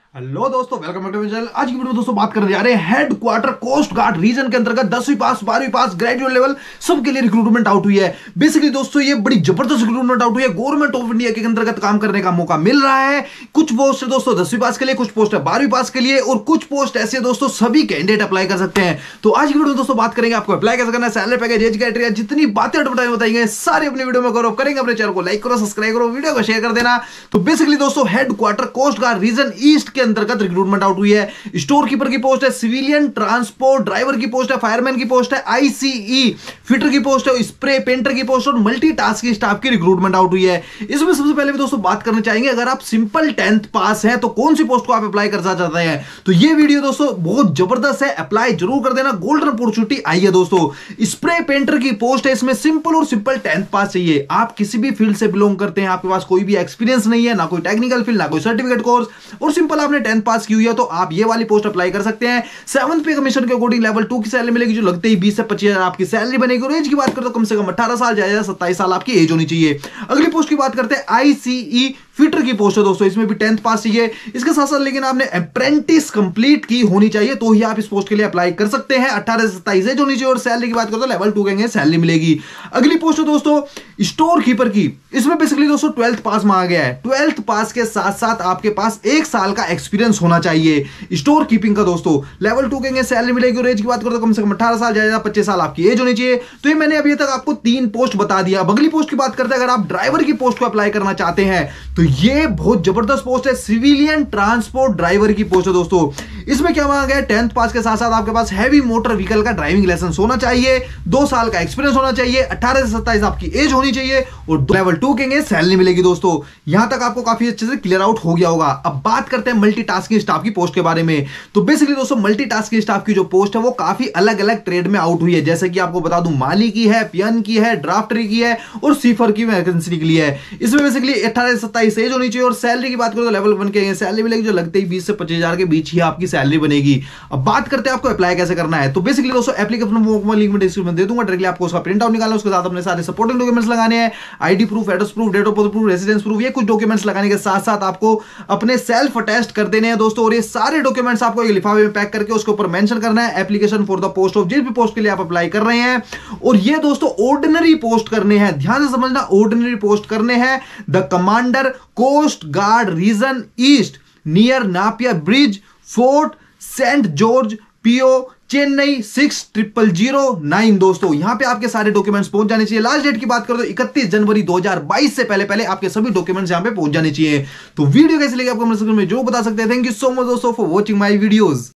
Hello दोस्तों, welcome back to channel. आज की वीडियो में दोस्तों बात करने जा रहे हैं हेडक्वार्टर कोस्ट गार्ड रीजन के अंतर्गत 10वीं पास 12वीं पास ग्रेजुएट लेवल सबके लिए रिक्रूटमेंट आउट हुई है। बेसिकली दोस्तों ये बड़ी जबरदस्त रिक्रूटमेंट आउट हुई है। गवर्नमेंट ऑफ इंडिया के अंतर्गत काम करने का मौका मिल रहा है। कुछ पोस्ट है दोस्तों 10वीं पास के लिए, कुछ पोस्ट है 12वीं पास के लिए और कुछ पोस्ट ऐसे है दोस्तों सभी कैंडिडेट अप्लाई कर सकते हैं। तो आज की वीडियो में दोस्तों बात करेंगे आपको अप्लाई कैसे करना है, सैलरी पैकेज, एज क्राइटेरिया, जितनी बातें एडवर्टाइज बताई गई सारी अपनी वीडियो में करो। करेंगे अपने चैनल को लाइक करो, सब्सक्राइब करो, वीडियो को शेयर कर देना। तो बेसिकली दोस्तों headquarter coast guard region east के अंतर्गत रिक्रूटमेंट आउट हुई है। स्टोर कीपर की पोस्ट है, सिविलियन ट्रांसपोर्ट ड्राइवर की पोस्ट है, फायरमैन की पोस्ट है, आईसीई फिटर की पोस्ट है, स्प्रे पेंटर की पोस्ट और मल्टीटास्किंग स्टाफ की रिक्रूटमेंट आउट हुई है। इसमें सबसे पहले भी दोस्तों बात करना चाहेंगे, अगर आप सिंपल 10th पास हैं तो कौन सी पोस्ट को आप अप्लाई करना चाहते हैं, तो ये वीडियो दोस्तों बहुत जबरदस्त है, अप्लाई जरूर कर देना। गोल्डन अपॉर्चुनिटी आई है दोस्तों। स्प्रे पेंटर की पोस्ट है, इसमें सिंपल और सिंपल 10th पास चाहिए। आप किसी भी फील्ड से बिलोंग करते हैं, आपके पास कोई भी एक्सपीरियंस नहीं है, ना कोई टेक्निकल फील्ड, ना कोई सर्टिफिकेट कोर्स, और सिंपल आपने 10th पास की हुई है तो आप ये वाली पोस्ट अप्लाई कर सकते हैं। 7th पे कमीशन के अकॉर्डिंग लेवल 2 की सैलरी मिलेगी, जो लगते ही 20 से 25 हजार आपकी सैलरी बनेगी। और एज की बात करें तो कम से कम 18 साल, ज्यादा 27 साल आपकी एज होनी चाहिए। अगली पोस्ट की बात करते हैं आईसीई फिटर की पोस्ट है दोस्तों। इसमें भी 10th पास चाहिए। इसके साथ साथ लेकिन आपने अप्रेंटिस कंप्लीट की होनी चाहिए तो ही आप इस पोस्ट के लिए अप्लाई कर सकते हैं। 18 से 27 एज होनी चाहिए और सैलरी की बात करें तो लेवल 2 के सैलरी मिलेगी। अगली पोस्ट है दोस्तों स्टोर कीपर की। इसमें बेसिकली दोस्तों 12th पास मांगा गया है। 12th पास के साथ साथ आपके पास 1 साल का एक्सपीरियंस होना चाहिए स्टोर कीपिंग का दोस्तों। लेवल 2 के सैलरी मिलेगी और एज की बात करें तो कम से कम 18 साल, ज्यादा 25 साल आपकी एज होनी चाहिए। तो ये मैंने अभी तक आपको 3 पोस्ट बता दिया। अगली पोस्ट की बात करते हैं, अगर आप ड्राइवर की पोस्ट को अप्लाई करना चाहते हैं तो ये बहुत जबरदस्त पोस्ट है, सिविलियन ट्रांसपोर्ट ड्राइवर की पोस्ट है दोस्तों। इसमें क्या मांगा गया है, 10th पास के साथ साथ आपके पास हैवी मोटर व्हीकल का ड्राइविंग लाइसेंस होना चाहिए, 2 साल का एक्सपीरियंस होना चाहिए, 18 से 27 आपकी एज होनी चाहिए और लेवल 2 के सैलरी मिलेगी दोस्तों। यहां तक आपको काफी अच्छे से क्लियर आउट हो गया होगा। अब बात करते हैं मल्टीटास्किंग स्टाफ की पोस्ट के बारे में। तो बेसिकली दोस्तों मल्टीटास्किंग स्टाफ की जो पोस्ट है वो काफी अलग अलग ट्रेड में आउट हुई है। जैसे कि आपको बता दूं, माली की है, पियन की है, ड्राफ्टरी की है और सीफर की वैकेंसी निकली है। इसमें बेसिकली 18 से 27 एज होनी चाहिए और सैलरी की बात करो तो लेवल 1 के सैलरी मिलेगी, जो लगते ही 20 से 25 हजार के बीच ही आपकी सैलरी बनेगी। अब बात करते हैं आपको अप्लाई कैसे करना है। तो बेसिकली दोस्तों एप्लीकेशन फॉर्म लिंक में डिस्क्रिप्शन में दे दूंगा, डायरेक्टली आपको उसका प्रिंट आउट निकालना है, उसके साथ अपने सारे सपोर्टिंग डॉक्यूमेंट्स लगाने हैं, ID proof, address proof, date of birth proof, residence proof, ये कुछ डॉक्यूमेंट्स लगाने के साथ साथ आपको अपने सेल्फ अटेस्ट कर देने हैं दोस्तों। और ये सारे डॉक्यूमेंट्स आपको एक लिफाफे में पैक करके उसके ऊपर मेंशन करना है, application for the post of, जिस भी पोस्ट के लिए आप अप्लाई कर रहे हैं। और ये दोस्तों ऑर्डिनरी पोस्ट करने हैं, ध्यान से समझना, ऑर्डिनरी पोस्ट करने हैं। The commander coast guard region east near Napier bridge, fort Saint George, PO Chennai 6009 दोस्तों। यहां पे आपके सारे डॉक्यूमेंट्स पहुंच जाने चाहिए। लास्ट डेट की बात करें तो 31 जनवरी 2022 से पहले पहले आपके सभी डॉक्यूमेंट्स यहां पे पहुंच जाने चाहिए। तो वीडियो कैसे लगी आपको कमेंट सेक्शन में जो बता सकते हैं। थैंक यू सो मच दोस्तों फॉर वॉचिंग माय वीडियोस।